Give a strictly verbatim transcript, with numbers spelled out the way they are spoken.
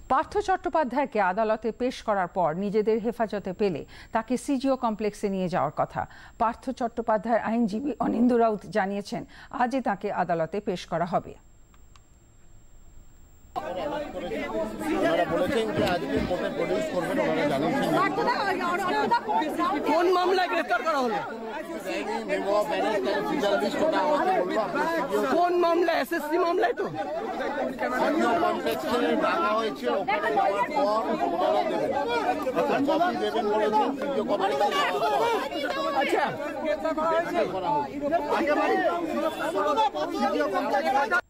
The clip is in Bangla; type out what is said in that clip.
পার্থ চট্টোপাধ্যায়কে আদালতে পেশ করার পর নিজেদের হেফাজতে পেলে তাকে সিজিও কমপ্লেক্সে নিয়ে যাওয়ার কথা। পার্থ চট্টোপাধ্যায়ের আইনজীবী অনিন্দ্য রাউত জানিয়েছেন, আজই তাকে আদালতে পেশ করা হবে। কোন মামলায় গ্রেফতার করা হলো? কোন মামলা? এসএসসি মামলায় তো ডাকা হয়েছে। ওখানে যাওয়ার পর কপি দেবেন বলেছেন। আচ্ছা